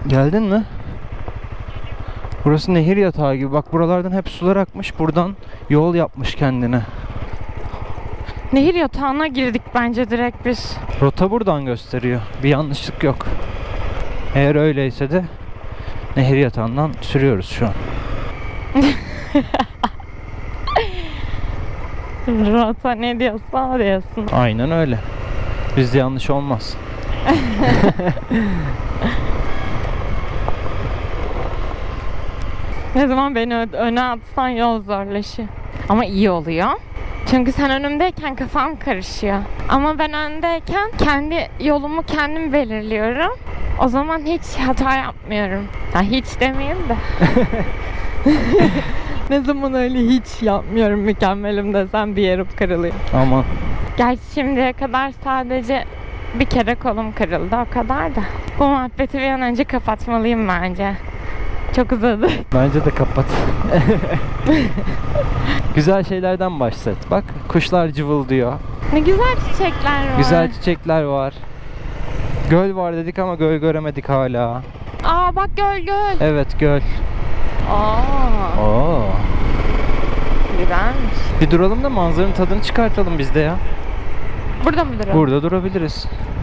Geldin mi? Burası nehir yatağı gibi. Bak buralardan hep sular akmış. Buradan yol yapmış kendine. Nehir yatağına girdik bence direkt biz. Rota buradan gösteriyor. Bir yanlışlık yok. Eğer öyleyse de nehir yatağından sürüyoruz şu an. Rota ne diyorsa diyorsun. Aynen öyle. Bizde yanlış olmaz. Ne zaman beni öne atsan yol zorlaşıyor. Ama iyi oluyor. Çünkü sen önümdeyken kafam karışıyor. Ama ben öndeyken kendi yolumu kendim belirliyorum. O zaman hiç hata yapmıyorum. Ya hiç demeyeyim de. Ne zaman öyle hiç yapmıyorum, mükemmelim desem bir yerim kırılıyor. Aman. Gerçi şimdiye kadar sadece bir kere kolum kırıldı, o kadar da. Bu muhabbeti bir an önce kapatmalıyım bence. Çok uzadı. Bence de kapat. Güzel şeylerden başlat. Bak kuşlar cıvıldıyor. Ne güzel çiçekler var. Güzel çiçekler var. Göl var dedik ama göl göremedik hala. Aa bak göl. Evet göl. Aa. Oo. Güzelmiş. Bir duralım da manzaranın tadını çıkartalım biz de ya. Burada mı duralım? Burada durabiliriz.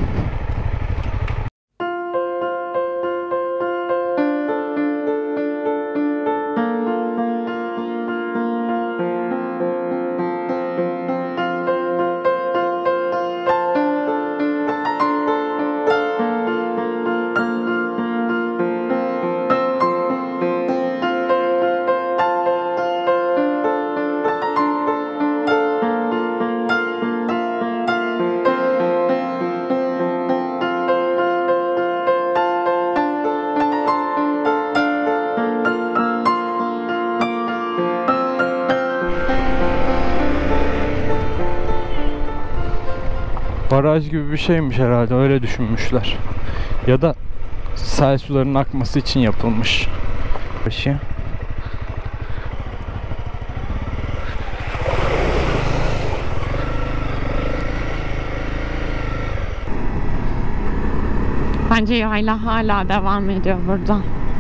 Baraj gibi bir şeymiş herhalde, öyle düşünmüşler. Ya da sel sularının akması için yapılmış. Bence yayla hala devam ediyor buradan.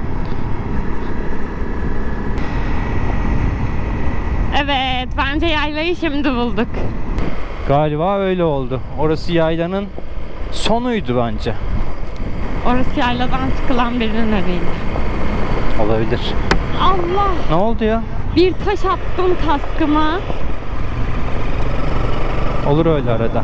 Evet, bence yaylayı şimdi bulduk. Galiba öyle oldu. Orası yaylanın sonuydu bence. Orası yayladan sıkılan birinin eviydi. Olabilir. Allah! Ne oldu ya? Bir taş attım kaskıma. Olur öyle arada.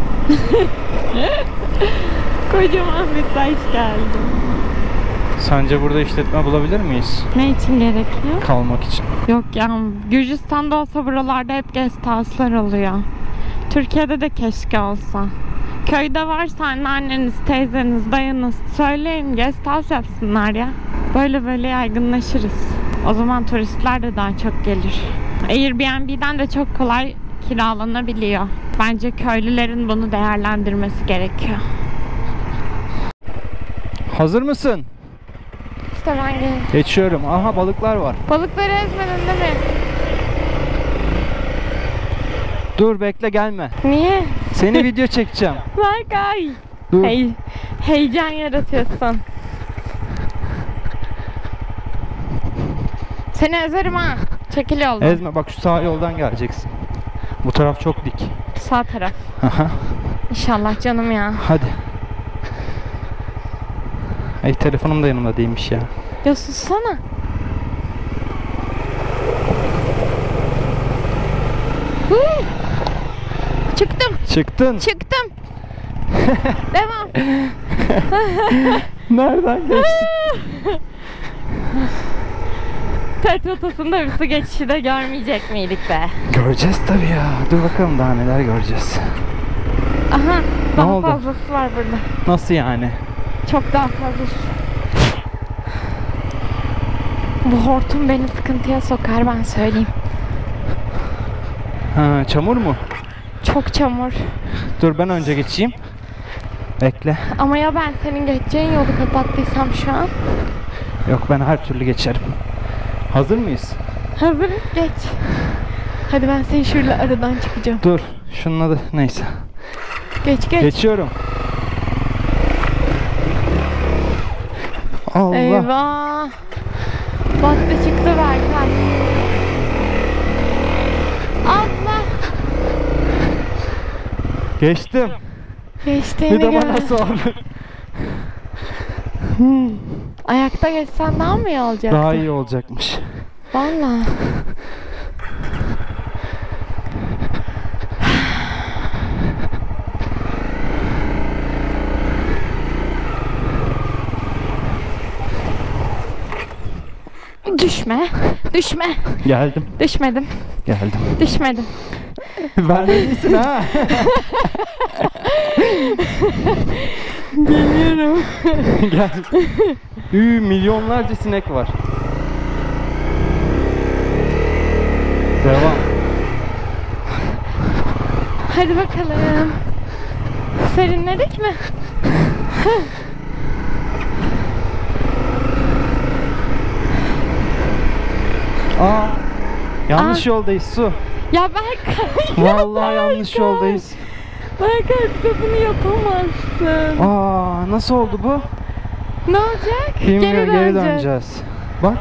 Kocaman bir taş geldi. Sence burada işletme bulabilir miyiz? Ne için gerekiyor? Kalmak için. Yok ya, Gürcistan'da olsa buralarda hep guest house'lar oluyor. Türkiye'de de keşke olsa. Köyde varsa anneanneniz, teyzeniz, dayınız söyleyin guest house yapsınlar ya. Böyle yaygınlaşırız. O zaman turistler de daha çok gelir. Airbnb'den de çok kolay kiralanabiliyor. Bence köylülerin bunu değerlendirmesi gerekiyor. Hazır mısın? İşte ben geldim. Geçiyorum. Aha balıklar var. Balıkları ezmedin değil mi? Dur bekle gelme. Niye? Seni video çekeceğim. Berkay. Dur. Heyecan yaratıyorsun. Seni ezerim ha. Çekil yoldan. Ezme bak, şu sağ yoldan geleceksin. Bu taraf çok dik. Sağ taraf. Aha. İnşallah canım ya. Hadi. Ay telefonum da yanımda değilmiş ya. Ya sussana. Çıktım. Çıktın. Çıktım. Devam. Nereden geçtin? Tet rotasında bir su geçişi de görmeyecek miydik be? Göreceğiz tabii ya. Dur bakalım daha neler göreceğiz. Aha, Ne daha oldu? fazlası var burada. Nasıl yani? Çok daha fazlası. Bu hortum beni sıkıntıya sokar, ben söyleyeyim. Ha, çamur mu? Çok çamur. Dur ben önce geçeyim. Bekle. Ama ya ben senin geçeceğin yolu kapattıysam şu an? Yok, ben her türlü geçerim. Hazır mıyız? Hazırız, geç. Hadi ben seni şöyle aradan çıkacağım. Dur. Şunun adı neyse. Geç. Geçiyorum. Allah. Eyvah. Bastı çıktı Berkay. Allah. Geçtim. Geçtiğini Bir de bana gör. sor. Ayakta geçsen daha mı iyi olacak? Daha iyi olacakmış. Vallahi. Düşme. Düşme. Geldim. Düşmedim. Geldim. Düşmedim. Ben de iyisin ha. Geliyorum. Gel. Milyonlarca sinek var. Devam. Hadi bakalım. Serinledik mi? Aa, yanlış yoldayız Su. Ya Berkay. Vallahi yanlış yoldayız. Berkay bize bunu yapamazsın. Aa, nasıl oldu bu? Ne olacak? Bilmiyorum, geri döneceğiz. döneceğiz. Bak.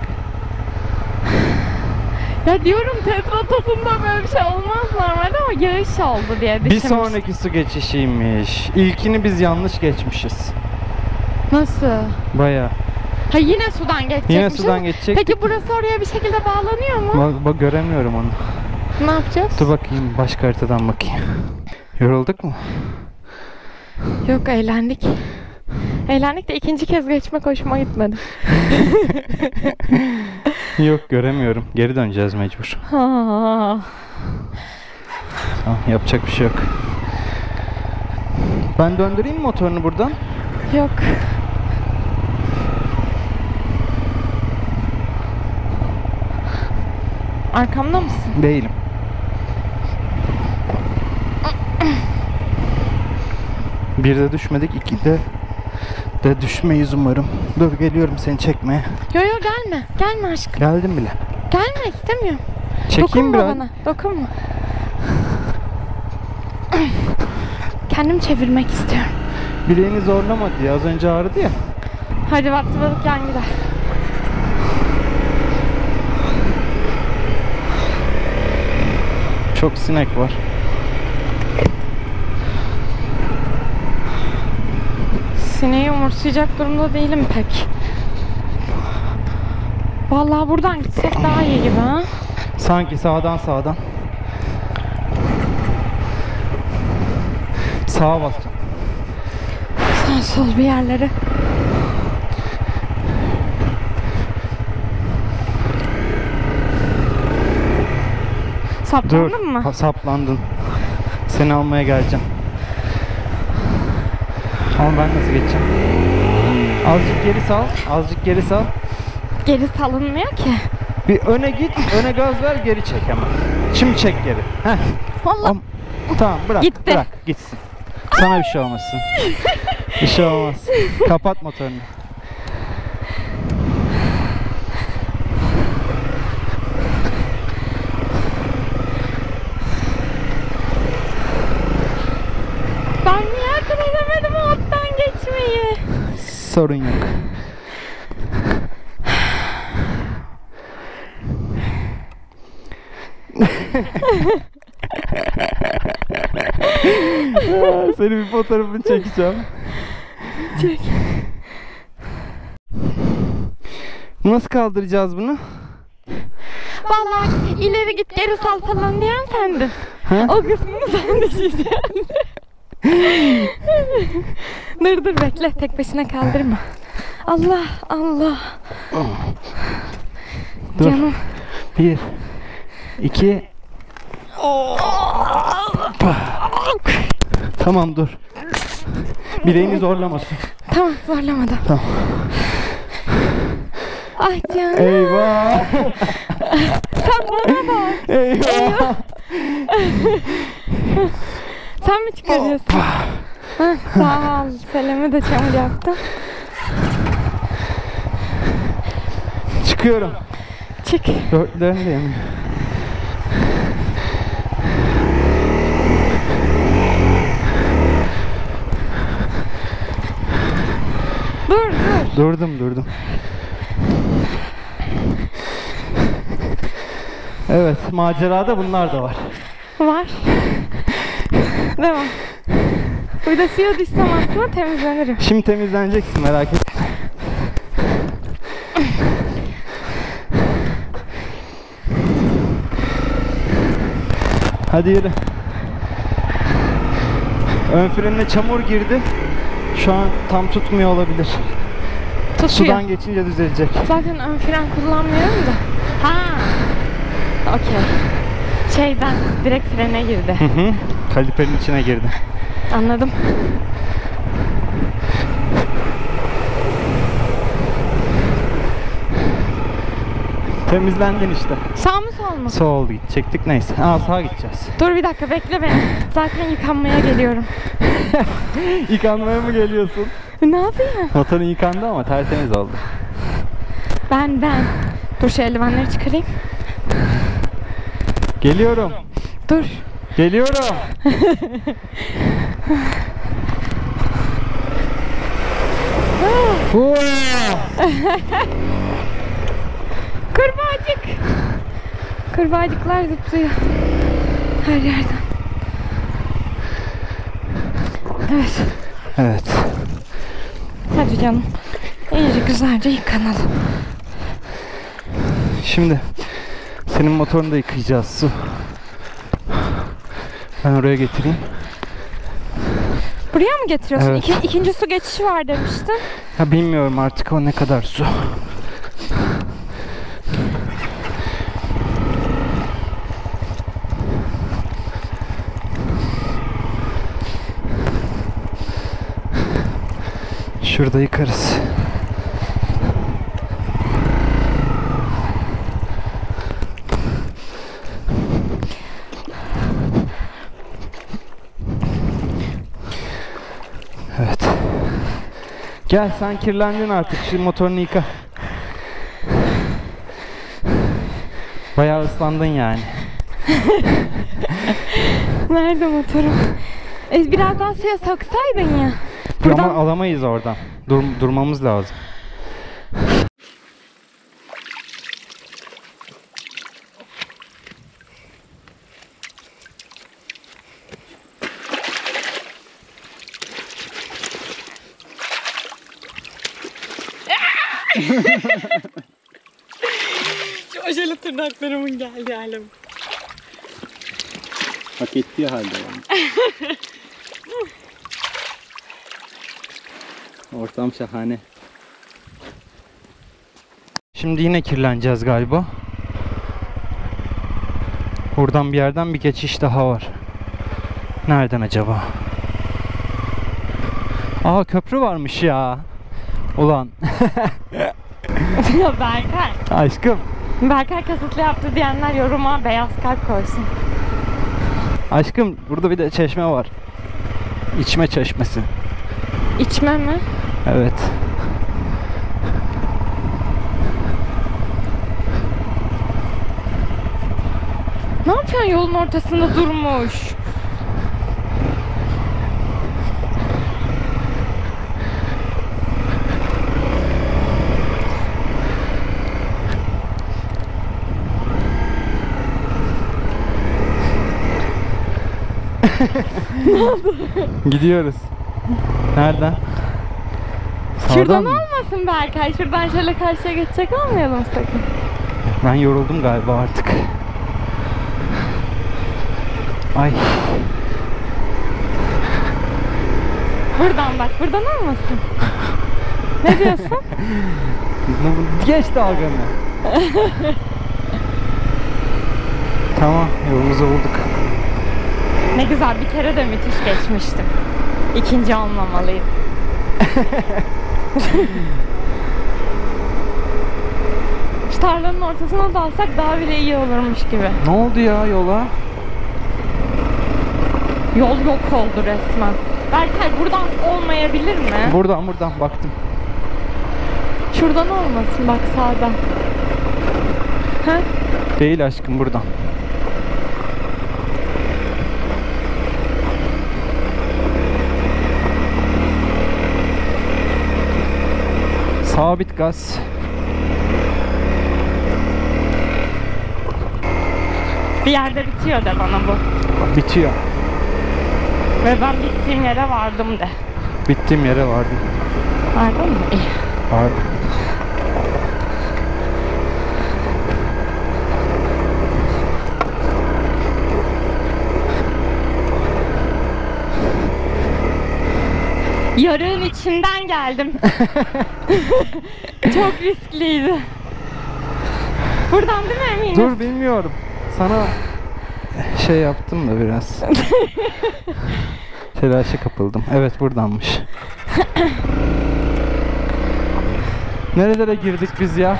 Ya diyorum tetratasında böyle bir şey olmaz normalde ama yağış oldu diye Bir düşünmüştüm. sonraki su geçişiymiş. İlkini biz yanlış geçmişiz. Nasıl? Baya. Ha yine sudan geçecekmişiz. Yine sudan geçecektik. Peki burası oraya bir şekilde bağlanıyor mu? Bak göremiyorum onu. Ne yapacağız? Dur bakayım, başka haritadan bakayım. Yorulduk mu? Yok eğlendik. Eğlendik de ikinci kez geçmek hoşuma gitmedi. Yok, göremiyorum. Geri döneceğiz mecbur. Ha. Tamam, yapacak bir şey yok. Ben döndüreyim mi motorunu buradan? Yok. Arkamda mısın? Değilim. Bir de düşmedik, iki de düşmeyiz umarım. Dur, geliyorum seni çekmeye. Yo yo gelme. Gelme aşkım. Geldim bile. Gelme istemiyorum. Çekeyim Dokunma biraz. bana. Dokunma. Kendim çevirmek istiyorum. Bileğini zorlamadı ya, az önce ağrıdı ya. Hadi vakti balık gider. Çok sinek var. Sineği umursayacak durumda değilim pek. Vallahi buradan gitsek daha iyi gibi ha. Sanki sağdan. Sağa bas. Sağ sol bir yerlere. Saplandın mı? Saplandın. Seni almaya geleceğim. Ama ben nasıl geçeceğim? Azıcık geri sal. Geri salınmıyor ki. Bir öne git, öne gaz ver, geri çek hemen. Şimdi çek geri. Heh. Vallahi Tamam, bırak. Gitti. Bırak gitsin. Sana bir şey olmasın. Bir şey olmaz. Kapat motorunu. ben niye akıl edemedim o alttan geçmeyi? Sorun yok. Senin bir fotoğrafını çekeceğim. Çek. Nasıl kaldıracağız bunu? Vallahi ileri git geri sal falan diyen sendin. Ha? O kısmını sen düşeceksin. dur bekle tek başına kaldırma. Allah. Dur. Canım. 1 2 Tamam, dur. Bileğini zorlamasın. Tamam zorlamadım. Tamam. Ay canım. Eyvah. Sen bana bak. Eyvah. Sen mi çıkarıyorsun? Heh, sağ ol. Selim'e de çamur yaptın. Çıkıyorum. Çık. Dörtlerini de yemiyor. Dur. Durdum. Evet, macerada bunlar da var. Var. Devam. Burada suya düşsem aslında temizlenirim. Şimdi temizleneceksin, merak etme. Hadi yürü. Ön frenine çamur girdi. Şu an tam tutmuyor olabilir. Tutuyor. Sudan geçince düzelecek. Zaten ön fren kullanmıyorum da. Ha. Okey. Şeyden direkt frene girdi. Hı. Kaliperin içine girdi. Anladım. Temizlendin işte. Sağ mı sol mu? Sol gidecektik, neyse. Sağa gideceğiz. Dur bir dakika bekle beni. Zaten yıkanmaya geliyorum. Yıkanmaya mı geliyorsun? Ne yapayım? Motorun yıkandı ama tertemiz oldu. Ben. Dur şu eldivenleri çıkarayım. Geliyorum. Dur. Geliyorum. Kurbağacık. Kurbağacıklar zıplıyor. Her yerden. Evet. Hadi canım. İyice güzelce yıkanalım. Şimdi senin motorunu da yıkayacağız, su. Ben oraya getireyim. Buraya mı getiriyorsun? Evet. İkinci su geçişi var demiştin. Ha, bilmiyorum artık o ne kadar su. Şurada yıkarız. Evet. Gel, sen kirlendin artık. Şu motorunu yıka. Bayağı ıslandın yani. Nerede motorum? Biraz daha suya soksaydın ya. Ama alamayız oradan. Durmamız lazım. Şu ojeli tırnaklarımın geldiği halim. Hak ettiği halde yani. Ortam şahane. Şimdi yine kirleneceğiz galiba. Buradan bir yerden bir geçiş daha var. Nereden acaba? Köprü varmış ya. Ulan. Ya Berkay. Aşkım. Berkay kasıtlı yaptı diyenler yoruma beyaz kalp koysun. Aşkım, burada bir de çeşme var. İçme çeşmesi. İçme mi? Evet. Ne yapıyorsun yolun ortasında durmuş? Gidiyoruz. Nereden? Şuradan mı? olmasın Berkay. Şuradan şöyle karşıya geçecek olmayalım sakın. Ben yoruldum galiba artık. Ay. Buradan bak. Buradan olmasın. Ne diyorsun? Geç dalganı. Tamam, yolumuzu bulduk. Ne güzel, bir kere de müthiş geçmiştim. İkinci olmamalıyım. Şu tarlanın ortasına dalsak daha bile iyi olurmuş gibi. Ne oldu ya yola? Yol yok oldu resmen. Berkay buradan olmayabilir mi? Buradan baktım. Şuradan olmasın bak, sağdan. Ha? Değil aşkım, buradan. Sabit gaz. Bir yerde bitiyor de bana bu. Bitiyor. Ve ben bittiğim yere vardım de. Bittiğim yere vardım. Vardın mı? İyi. Vardım. Yarığın içinden geldim. Çok riskliydi. Buradan değil mi eminim? Dur bilmiyorum. Sana şey yaptım da biraz. Telaşa kapıldım. Evet buradanmış. Nerelere girdik biz ya?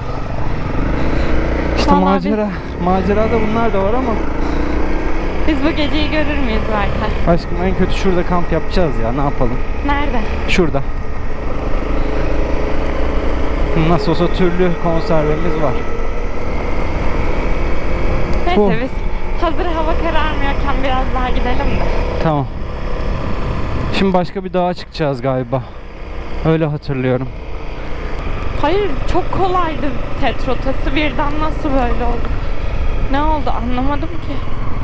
İşte Vallahi macerada bunlar da var ama. Biz bu geceyi görür müyüz belki? Aşkım en kötü şurada kamp yapacağız ya. Ne yapalım? Nerede? Şurada. Nasıl olsa türlü konservemiz var. Neyse Oh. biz hazır hava kararmıyorken biraz daha gidelim de. Tamam. Şimdi başka bir dağa çıkacağız galiba. Öyle hatırlıyorum. Hayır, çok kolaydı tet rotası, birden nasıl böyle oldu? Ne oldu anlamadım ki.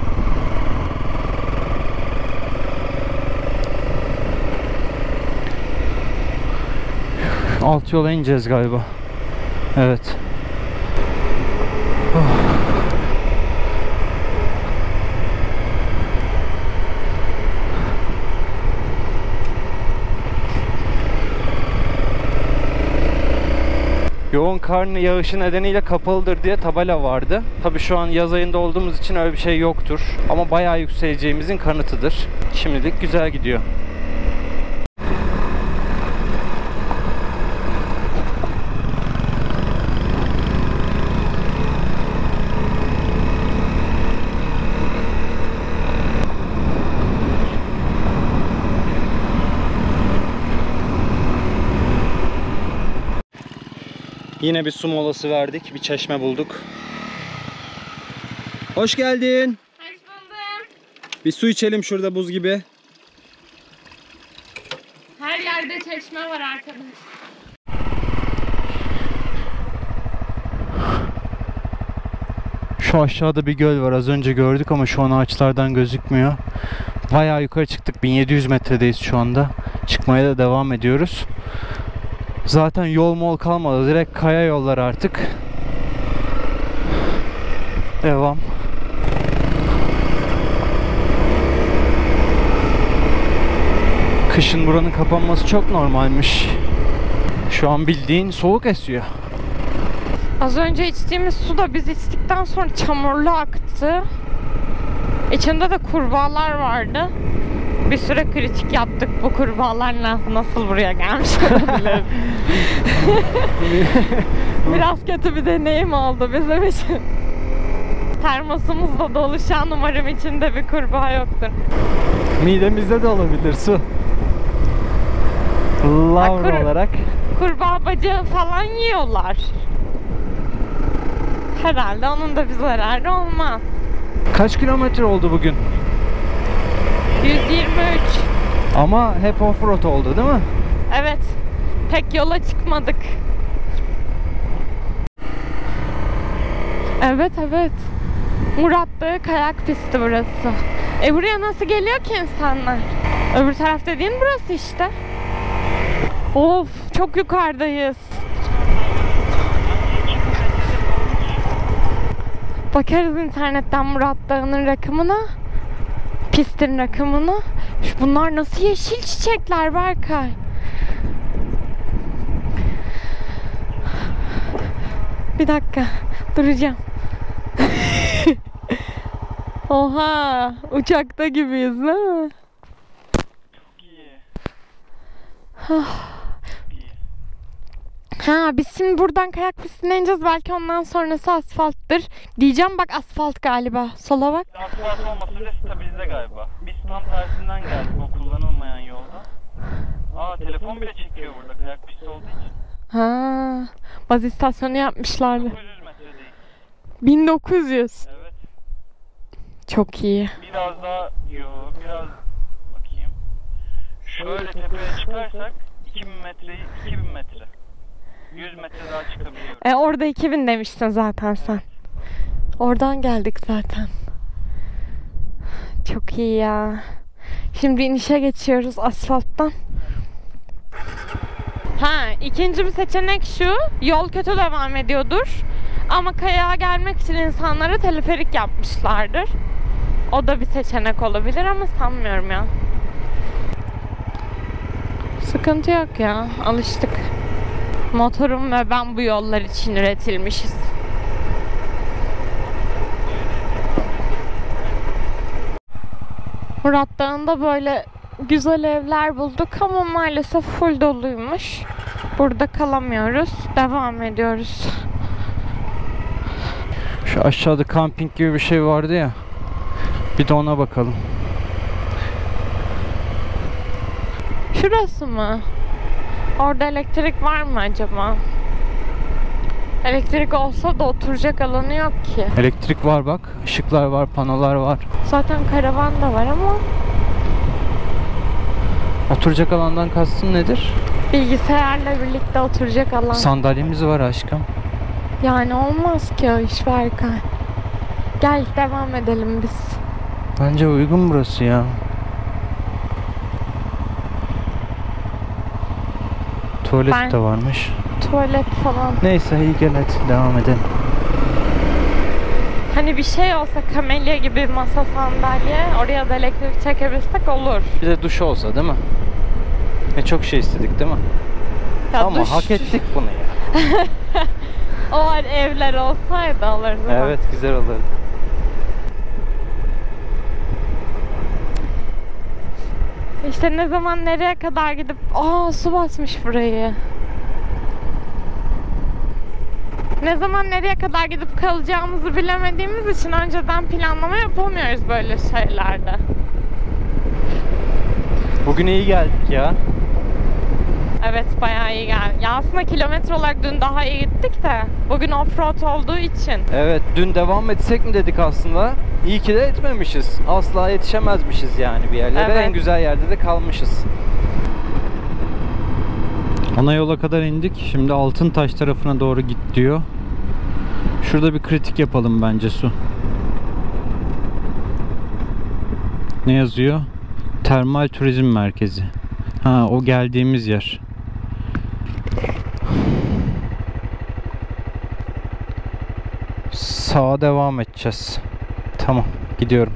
Alt yola ineceğiz galiba. Evet. Yoğun kar yağışı nedeniyle kapalıdır diye tabela vardı. Tabii şu an yaz ayında olduğumuz için öyle bir şey yoktur. Ama bayağı yükseleceğimizin kanıtıdır. Şimdilik güzel gidiyor. Yine bir su molası verdik. Bir çeşme bulduk. Hoş geldin. Hoş buldum. Bir su içelim şurada buz gibi. Her yerde çeşme var arkadaş. Şu aşağıda bir göl var. Az önce gördük ama şu an ağaçlardan gözükmüyor. Bayağı yukarı çıktık. 1700 metredeyiz şu anda. Çıkmaya da devam ediyoruz. Zaten yol mol kalmadı. Direkt kaya yollar artık. Devam. Kışın buranın kapanması çok normalmiş. Şu an bildiğin soğuk esiyor. Az önce içtiğimiz su da biz içtikten sonra çamurlu aktı. İçinde de kurbağalar vardı. Bir süre kritik yaptık, bu kurbağalar nasıl buraya gelmiş olabilir. Biraz kötü bir deneyim oldu bizim için. Termosumuz da dolu şu an, umarım içinde bir kurbağa yoktur. Midemizde de olabilir su. Lavra olarak. Kurbağa bacağı falan yiyorlar. Herhalde onun da bir zararı olmaz. Kaç kilometre oldu bugün? 123. Ama hep offroad oldu değil mi? Evet. Pek yola çıkmadık. Evet evet. Murat Dağı kayak pisti burası. Buraya nasıl geliyor ki insanlar? Öbür taraf dediğin burası işte. Of, çok yukarıdayız. Bakarız internetten Murat Dağı'nın rakımına. Pistin rakımına. Bunlar nasıl yeşil çiçekler Berkay? Bir dakika, duracağım. Oha, uçakta gibiyiz değil mi? Ha, biz şimdi buradan kayak pistine ineceğiz. Belki ondan sonrası asfalttır. Diyeceğim, bak asfalt galiba. Sola bak. Asfalt olmasa da stabilize galiba. Biz tam tersinden geldik o kullanılmayan yolda. Aa, telefon bile çekiyor burada kayak pisti olduğu için. Ha, baz istasyonu yapmışlardı. 900 metredeyiz. 1900. Evet. Çok iyi. Biraz daha biraz bakayım. Şöyle tepeye çıkarsak 2000 metre. 100 metre daha çıkabiliyoruz. Orada 2000 demiştin zaten sen. Oradan geldik zaten. Çok iyi ya. Şimdi inişe geçiyoruz asfalttan. İkinci bir seçenek şu. Yol kötü devam ediyordur. Ama kayağa gelmek için insanlara teleferik yapmışlardır. O da bir seçenek olabilir ama sanmıyorum ya. Sıkıntı yok ya. Alıştık. Motorum ve ben bu yollar için üretilmişiz. Murat Dağı'nda böyle güzel evler bulduk ama maalesef full doluymuş. Burada kalamıyoruz. Devam ediyoruz. Şu aşağıda kamping gibi bir şey vardı ya. Bir de ona bakalım. Şurası mı? Orada elektrik var mı acaba? Elektrik olsa da oturacak alanı yok ki. Elektrik var bak. Işıklar var, panolar var. Zaten karavan da var ama Oturacak alandan kastın nedir? bilgisayarla birlikte oturacak alan. Sandalyemiz var aşkım. Yani olmaz ki o iş Berkay. Gel devam edelim biz. Bence uygun burası ya. Tuvalet de varmış. Tuvalet falan. Neyse iyi gel hadi devam edelim. Hani bir şey olsa kamelya gibi masa sandalye oraya da elektrik çekebilsek olur. Bir de duş olsa değil mi? Çok şey istedik değil mi? Ya ama duş- hak ettik bunu ya. O evler olsaydı alırdı. Evet güzel olurdu. İşte ne zaman nereye kadar gidip su basmış burayı. Ne zaman nereye kadar gidip kalacağımızı bilemediğimiz için önceden planlama yapamıyoruz böyle şeylerde. Bugün iyi geldik ya. Evet bayağı iyi geldi. Ya aslında kilometre olarak dün daha iyi gittik de bugün offroad olduğu için. Evet dün devam etsek mi dedik aslında. İyi ki de etmemişiz. Asla yetişemezmişiz yani bir yerlere. Evet. En güzel yerde de kalmışız. Ana yola kadar indik. Şimdi Altıntaş tarafına doğru git diyor. Şurada bir kritik yapalım bence Su. Ne yazıyor? Termal Turizm Merkezi. Ha o geldiğimiz yer. Sağa devam edeceğiz. Tamam gidiyorum.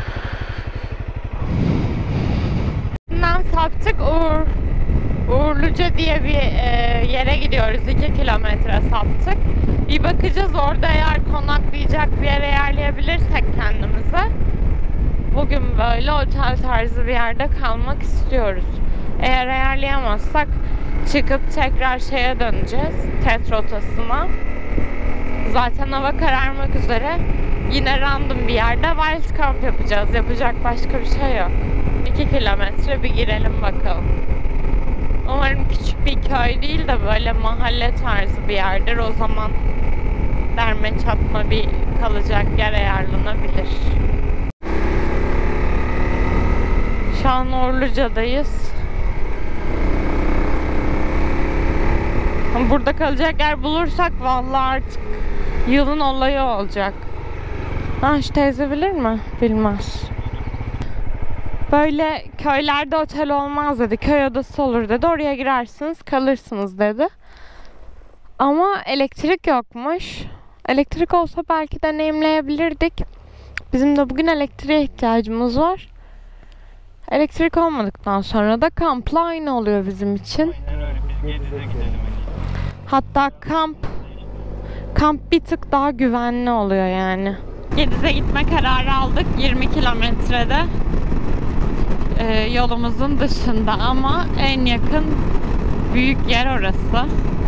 Bundan saptık Uğurluca diye bir yere gidiyoruz. 2 kilometre saptık. Bir bakacağız orada eğer konaklayacak bir yere yerleyebilirsek kendimize. Bugün böyle otel tarzı bir yerde kalmak istiyoruz. Eğer ayarlayamazsak çıkıp tekrar şeye döneceğiz. TET rotasına. Zaten hava kararmak üzere. Yine random bir yerde wild camp yapacağız. Yapacak başka bir şey yok. 2 kilometre bir girelim bakalım. Umarım küçük bir köy değil de böyle mahalle tarzı bir yerdir. O zaman derme çatma bir kalacak yer ayarlanabilir. Şu an Uğurluca'dayız. Burada kalacak yer bulursak vallahi artık yılın olayı olacak. Şu teyze bilir mi? Bilmez. Böyle köylerde otel olmaz dedi. Köy odası olur dedi. Oraya girersiniz, kalırsınız dedi. Ama elektrik yokmuş. Elektrik olsa belki deneyimleyebilirdik. Bizim de bugün elektriğe ihtiyacımız var. Elektrik olmadıktan sonra da kampla aynı oluyor bizim için. Aynen öyle. Biz Gediz'e gidelim. Hatta kamp bir tık daha güvenli oluyor yani. Gediz'e gitme kararı aldık 20 kilometrede. Yolumuzun dışında ama en yakın büyük yer orası.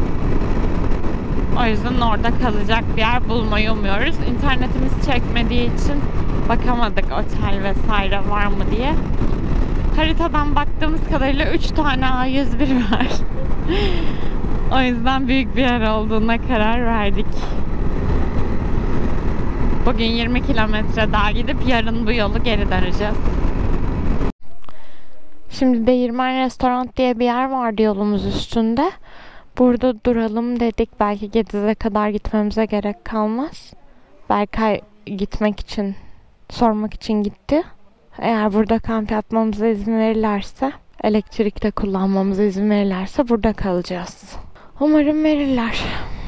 O yüzden orada kalacak bir yer bulmayı umuyoruz. İnternetimiz çekmediği için bakamadık otel vesaire var mı diye. Haritadan baktığımız kadarıyla 3 tane A101 var. O yüzden büyük bir yer olduğuna karar verdik. Bugün 20 kilometre daha gidip yarın bu yolu geri döneceğiz. Şimdi Değirmen Restoran diye bir yer vardı yolumuz üstünde. Burada duralım dedik. Belki Gediz'e kadar gitmemize gerek kalmaz. Berkay gitmek için, sormak için gitti. Eğer burada kamp yapmamıza izin verirlerse, elektrikte kullanmamıza izin verirlerse burada kalacağız. Umarım verirler.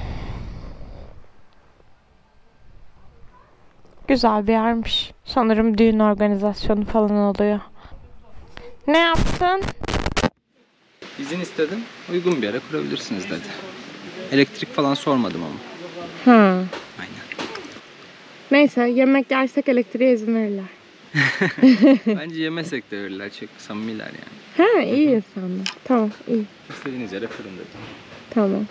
Güzel bir yermiş. Sanırım düğün organizasyonu falan oluyor. Ne yaptın? İzin istedim. Uygun bir yere kurabilirsiniz dedi. Elektrik falan sormadım ama. Hı. Aynen. Neyse, yemek yersek elektriğe izin verirler. Bence yemesek de verirler. Çok samimiler yani. Ha, iyi sandım. Tamam, iyi. İstediğiniz yere kurun dedi. Tamam.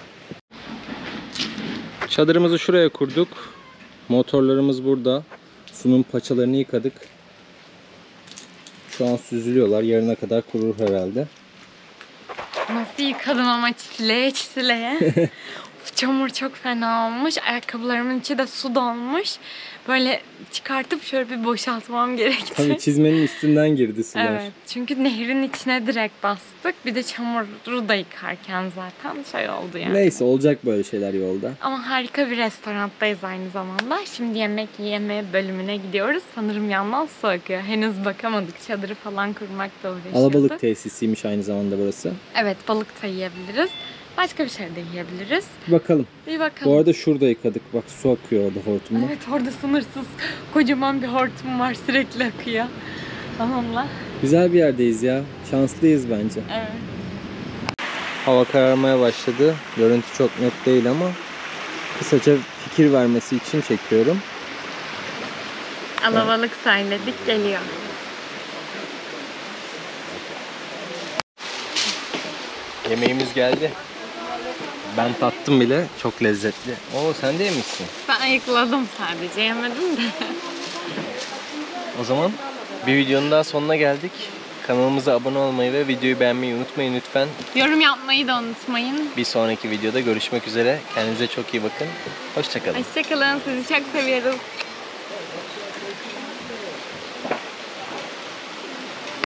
Çadırımızı şuraya kurduk. Motorlarımız burada. Sunum paçalarını yıkadık. Şu an süzülüyorlar. Yarına kadar kurur herhalde. Nasıl yıkadım ama çisileye çisileye. Çamur çok fena olmuş. Ayakkabılarımın içi de su dolmuş. Böyle çıkartıp şöyle bir boşaltmam gerekti. Tabii çizmenin üstünden girdi sular. Evet. Çünkü nehrin içine direkt bastık. Bir de çamuru da yıkarken zaten şey oldu yani. Neyse olacak böyle şeyler yolda. Ama harika bir restoranttayız aynı zamanda. Şimdi yemek yeme bölümüne gidiyoruz. Sanırım yandan su akıyor. Henüz bakamadık. Çadırı falan kurmakla uğraşıyorduk. Alabalık tesisiymiş aynı zamanda burası. Evet, balık da yiyebiliriz. Başka bir şey de yiyebiliriz. Bakalım. Bir bakalım. Bu arada şurada yıkadık. Bak su akıyor orada hortumla. Evet, orada sınırsız kocaman bir hortum var, sürekli akıyor. Onunla. Güzel bir yerdeyiz ya. Şanslıyız bence. Evet. Hava kararmaya başladı. Görüntü çok net değil ama kısaca fikir vermesi için çekiyorum. Alabalık söyledik, geliyor. Yemeğimiz geldi. Ben tattım bile. Çok lezzetli. Oo sen de yemişsin. Ben ayıkladım sadece, yemedim de. O zaman bir videonun daha sonuna geldik. Kanalımıza abone olmayı ve videoyu beğenmeyi unutmayın lütfen. Yorum yapmayı da unutmayın. Bir sonraki videoda görüşmek üzere. Kendinize çok iyi bakın. Hoşça kalın. Hoşçakalın, sizi çok seviyoruz.